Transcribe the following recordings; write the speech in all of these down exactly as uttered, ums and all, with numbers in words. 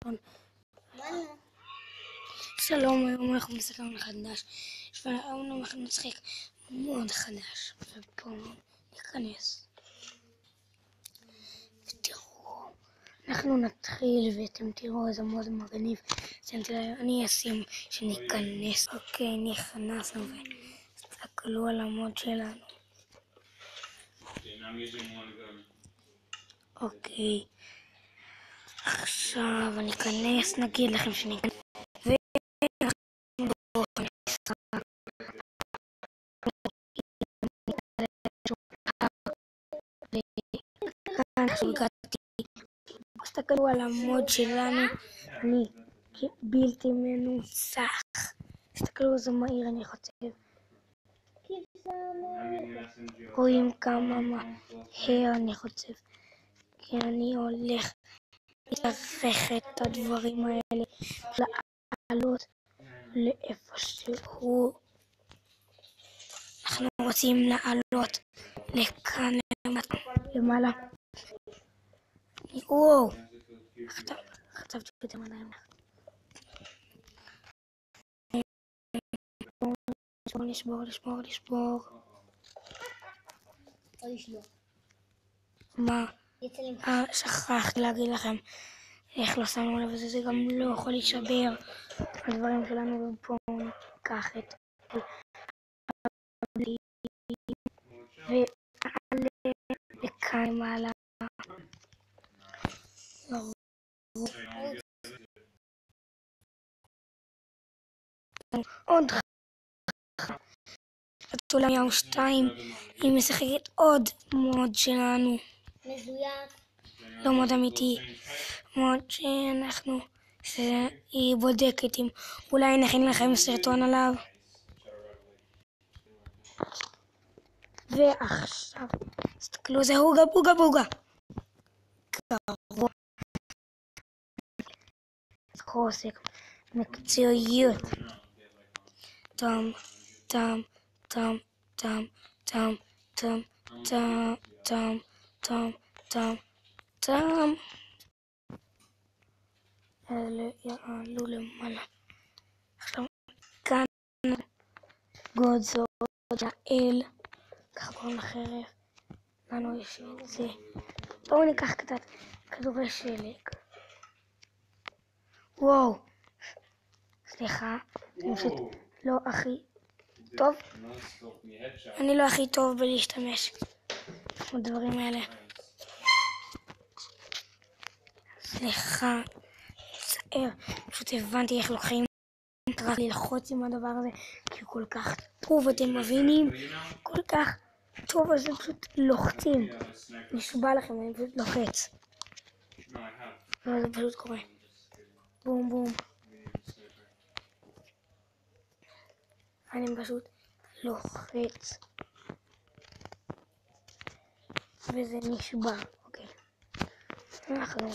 שלום, היום אנחנו מסתכלים חדש, והיום אנחנו נשחק מוד חדש, ופה ניכנס. ותראו, אנחנו נתחיל ואתם תראו איזה מוד מגניב, אני אשים שניכנס. אוקיי, נכנסנו ותסתכלו על המוד שלנו. אוקיי, עכשיו אני אכנס, נגיד לכם שניכנס. תסתכלו על המוד שלנו, אני בלתי מנוצח. תסתכלו איזה מהיר אני חוצב. רואים כמה מהר אני חוצב, כי אני הולך לתווך את הדברים האלה, לעלות לאיפה שהוא. אנחנו רוצים לעלות לכאן למעלה. וואו, חצבתי את המדעים. לשבור, לשבור, לשבור. מה? שכחתי להגיד לכם איך לא שמנו לב לזה, זה גם לא יכול להישבר. הדברים שלנו פה ניקח את הבלי ועלה לכאן למעלה. עוד חתולה יום שתיים, היא משחקת עוד מוד שלנו. מזויף. לא מוד אמיתי, מוד שאנחנו, שהיא בודקת אם אולי נכין לכם סרטון עליו. ועכשיו, תסתכלו, זה הוגה בוגה בוגה. קרוב. חוסק, מקצועיות. טם, טם, טם, טם, טם, טם, טם, טם, טם, טם, טם. אלה יעלו למעלה. עכשיו, כאן גודזו, ג'אל, ככה קוראים לחרב. לנו יש את זה. בואו ניקח קצת כדורי שלג. וואו, סליחה, אני פשוט לא הכי טוב. אני לא הכי טוב בלהשתמש בדברים האלה. סליחה, צער, פשוט הבנתי איך לוקחים, רק ללחוץ עם הדבר הזה, כי הוא כל כך טוב, אתם מבינים? כל כך טוב, אז זה פשוט לוחצים. נשבע לכם, אני פשוט לוחץ. וזה פשוט קורה. בום בום. אני פשוט לוחץ. וזה נשבע. אוקיי. אנחנו...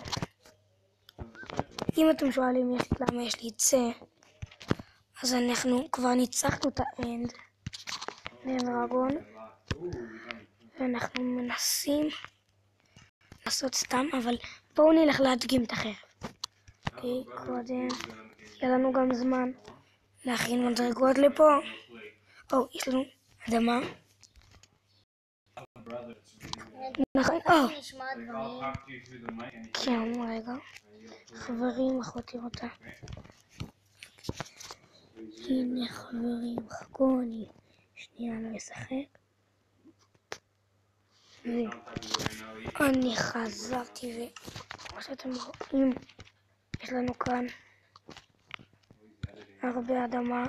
אם אתם שואלים למה יש לי את זה, אז אנחנו כבר ניצחנו את האנד לדרגון. ואנחנו מנסים לעשות סתם, אבל בואו נלך להדגים את החרב. אוקיי, קודם, יהיה לנו גם זמן להכין מדרגות לפה. או, יש לנו אדמה. נכון, או. כן, רגע. חברים, אחותי אותה. הנה חברים, חכו, אני שנייה לא אשחק. ואני חזרתי וכמו שאתם רואים, יש לנו כאן הרבה אדמה.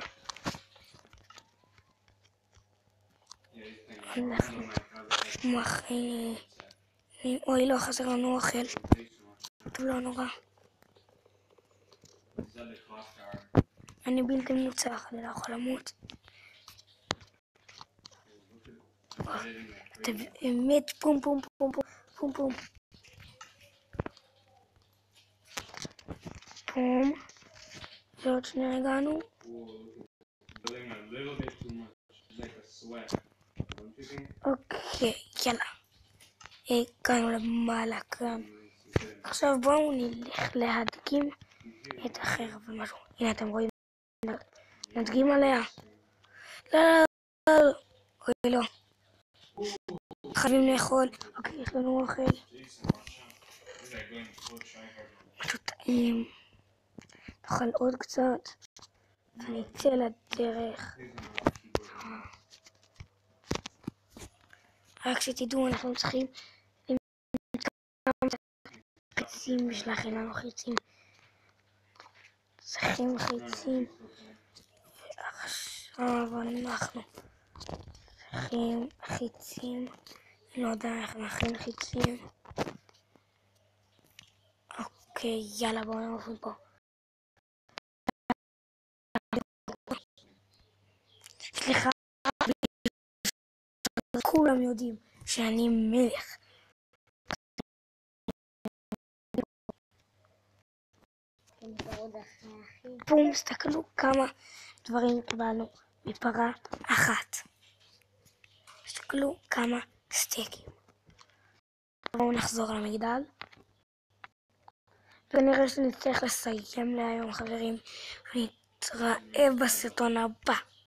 אנחנו מכינים. אוי, לא חסר לנו אוכל. טוב, לא נורא. אני בלתי מנוצח, אני לא יכול למות. אתה באמת פום פום פום פום פום פום. ועוד שנייה הגענו. אוקיי, יאללה. הגענו למעלה כאן. עכשיו בואו נלך להדגים את החרב ומשהו. הנה אתם רואים, נדגים עליה. לא, לא, לא, אוי לא. חייבים לאכול. אוקיי, יש לנו אוכל. משהו טעים. נאכל עוד קצת. ואני אצא לדרך. רק שתדעו, אנחנו צריכים חיצים בשלח, אין לנו חיצים. צריכים חיצים. ועכשיו אנחנו צריכים חיצים. אני לא יודע איך נכין חיצים. אוקיי, יאללה, בואו נעוף מפה. סליחה, כולם יודעים שאני מלך. בום, תסתכלו כמה דברים קיבלנו מפרה אחת. תסתכלו כמה סטייקים. בואו נחזור למגדל. ונראה שנצטרך לסיים להיום, חברים. ונתראה בסרטון הבא.